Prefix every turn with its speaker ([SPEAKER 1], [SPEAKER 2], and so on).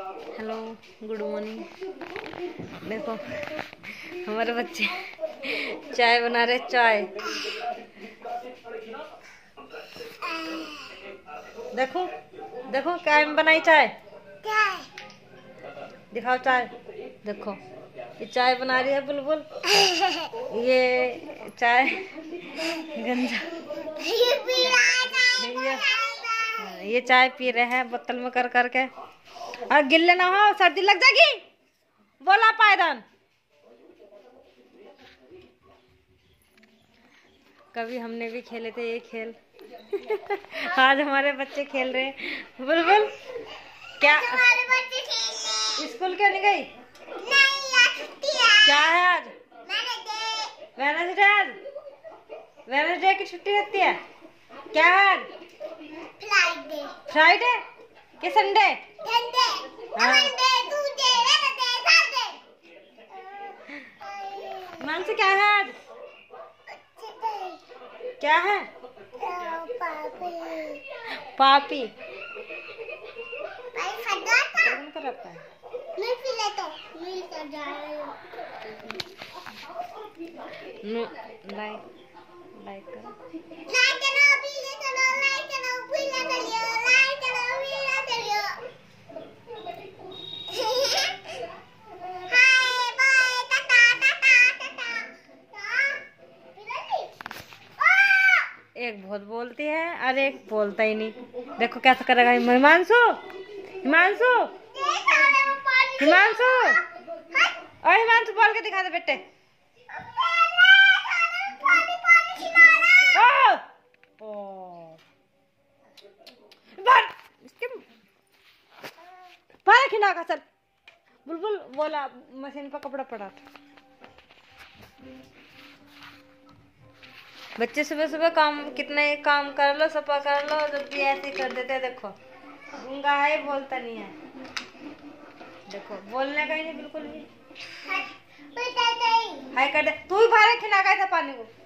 [SPEAKER 1] Hello, good morning. देखो हमारे बच्चे चाय बना रहे। चाय देखो देखो क्या बनाई चाय। दिखाओ चाय। देखो ये चाय बना रही है बुलबुल। ये चाय गंजा ये चाय पी रहे हैं बोतल में कर करके। और गिल्ले ना हो, सर्दी लग जाएगी। बोला पायदान। कभी हमने भी खेले थे ये खेल। आज हमारे बच्चे खेल रहे हैं। बुलबुल क्या स्कूल क्यों नहीं गई? क्या है आज? वेडनेसडे की छुट्टी रहती है। क्या है आज? फ्राइडे कि संडे? मानसी क्या है आज? क्या है? पापी लाइक करो। एक बहुत बोलती है और एक बोलता ही नहीं। देखो कैसा करेगा हिमांशु। हिमांशु हिमांशु और हिमांशु बोल के दिखा दे बेटे। खिला का चल। बुलबुल बोला मशीन पर कपड़ा पड़ा था। बच्चे सुबह सुबह काम कितने काम कर लो, सफा कर लो, जब भी ऐसे कर देते। देखो गूंगा है, बोलता नहीं है। देखो बोलने का ही नहीं बिल्कुल भी। हाय कर दे तू ही बाहर खिला का पानी को।